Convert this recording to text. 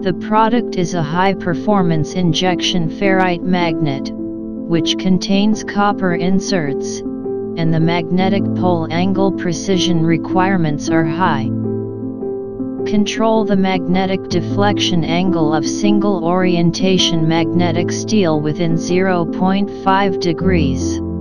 The product is a high-performance injection ferrite magnet, which contains copper inserts, and the magnetic pole angle precision requirements are high. Control the magnetic deflection angle of single orientation magnetic steel within 0.5 degrees.